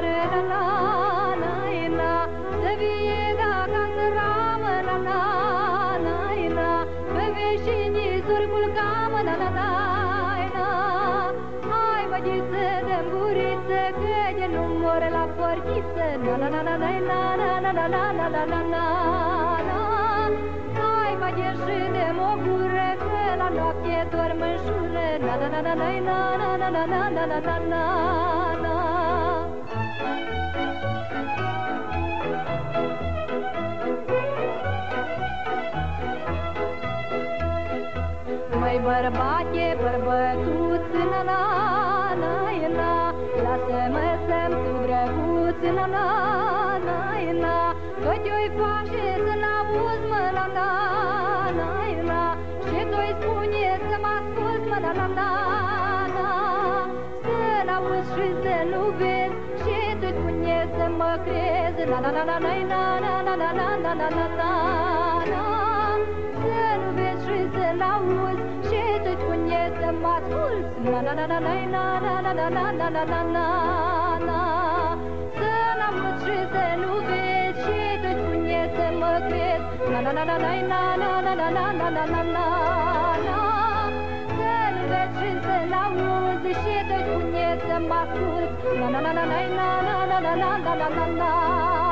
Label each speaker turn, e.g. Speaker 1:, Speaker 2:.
Speaker 1: mare la la la la, să vie dacă ramă la la la la, pe veșinii surcul cam la la la la. Hai băgiță de buriță, că de număr la portiță, la la la la la la la la la la la la la. Hai băgiță de mogură, că la noapte dorm în șură, la la la la la la la la la la la la la. Măi bărbate, bărbătuț, la la la la, lasă-mă să-mi fiu drăguț, la la la la, că te-oi face să-l auzi, mă, la la la la, și tu-i spune să mă asculți, mă, la la la la, să-l auzi și să-l vezi, și tu-i spune să mă crezi, la la la la la la la la la la la la la. Să-l vezi și să-l auzi, și tu-i spune să mă asculți, la la la la la la la la la la la la la la. Să-l auzi și să-l vezi, și tu-i spune să mă crezi, la la la la la la la la la la la la la la. Să-l vezi și să-l auzi, și tu-i spune să mă asculți, la la la la la la la la la la la la la.